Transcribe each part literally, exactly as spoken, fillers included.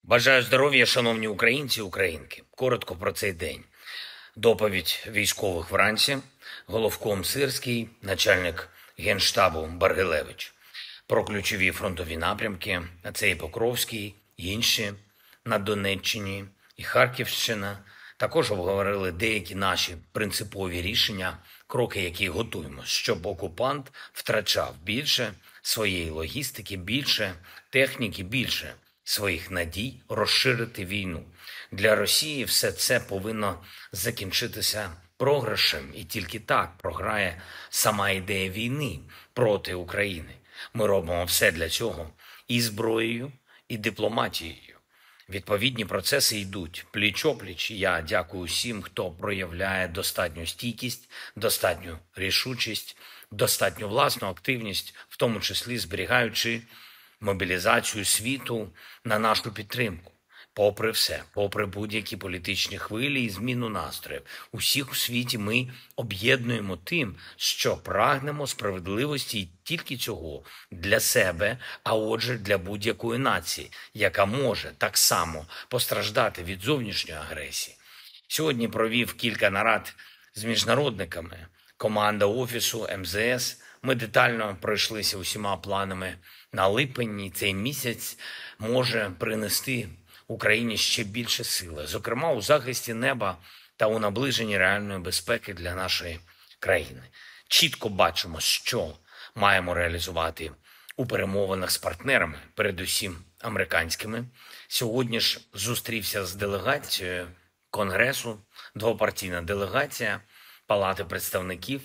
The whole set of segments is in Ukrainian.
Бажаю здоров'я, шановні українці і українки. Коротко про цей день. Доповідь військових вранці, головком Сирський, начальник Генштабу Баргилевич. Про ключові фронтові напрямки, а це і Покровський, і інші на Донеччині, і Харківщина. Також обговорили деякі наші принципові рішення, кроки, які готуємо, щоб окупант втрачав більше своєї логістики, більше техніки, більше своїх надій розширити війну. Для Росії все це повинно закінчитися програшем, і тільки так програє сама ідея війни проти України. Ми робимо все для цього і зброєю, і дипломатією. Відповідні процеси йдуть пліч-опліч. Я дякую всім, хто проявляє достатню стійкість, достатню рішучість, достатню власну активність, в тому числі зберігаючи мобілізацію світу на нашу підтримку. Попри все, попри будь-які політичні хвилі і зміну настроїв, усіх у світі ми об'єднуємо тим, що прагнемо справедливості і тільки цього для себе, а отже для будь-якої нації, яка може так само постраждати від зовнішньої агресії. Сьогодні провів кілька нарад з міжнародниками, команда Офісу ем зе ес. Ми детально пройшлися усіма планами на липень, і цей місяць може принести Україні ще більше сили, зокрема у захисті неба та у наближенні реальної безпеки для нашої країни. Чітко бачимо, що маємо реалізувати у перемовинах з партнерами, передусім американськими. Сьогодні ж зустрівся з делегацією Конгресу, двопартійна делегація Палати представників,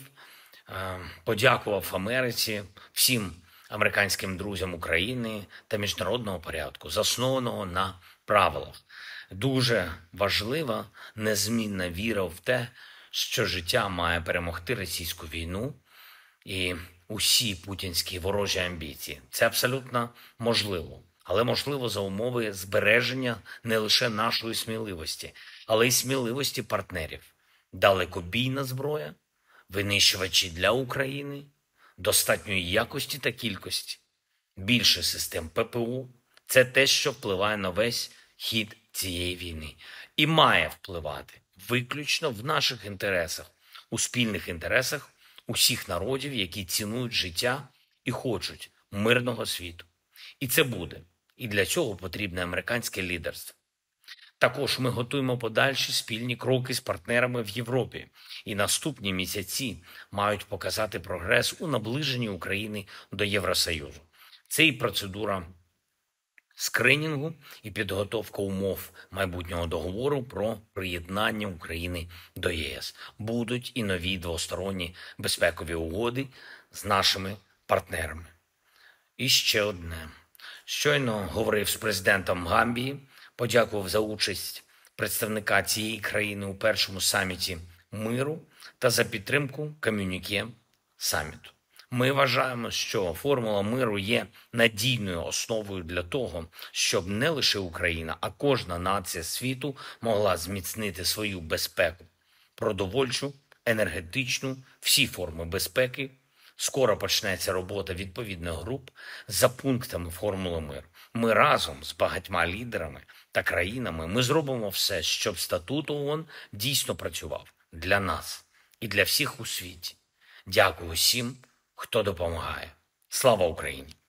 подякував Америці, всім американським друзям України та міжнародного порядку, заснованого на правилах. Дуже важлива незмінна віра в те, що життя має перемогти російську війну і усі путінські ворожі амбіції. Це абсолютно можливо. Але можливо за умови збереження не лише нашої сміливості, але й сміливості партнерів. Далекобійна зброя, винищувачі для України, достатньої якості та кількості, більше систем пе пе о – це те, що впливає на весь хід цієї війни. І має впливати виключно в наших інтересах, у спільних інтересах усіх народів, які цінують життя і хочуть мирного світу. І це буде. І для цього потрібне американське лідерство. Також ми готуємо подальші спільні кроки з партнерами в Європі. І наступні місяці мають показати прогрес у наближенні України до Євросоюзу. Це і процедура скринінгу, і підготовка умов майбутнього договору про приєднання України до є ес. Будуть і нові двосторонні безпекові угоди з нашими партнерами. І ще одне. Щойно говорив з президентом Гамбії, подякував за участь представника цієї країни у першому саміті миру та за підтримку ком'юніке саміту. Ми вважаємо, що формула миру є надійною основою для того, щоб не лише Україна, а кожна нація світу могла зміцнити свою безпеку, продовольчу, енергетичну, всі форми безпеки. Скоро почнеться робота відповідних груп за пунктами формули миру. Ми разом з багатьма лідерами та країнами ми зробимо все, щоб статут ООН дійсно працював для нас і для всіх у світі. Дякую всім, хто допомагає. Слава Україні!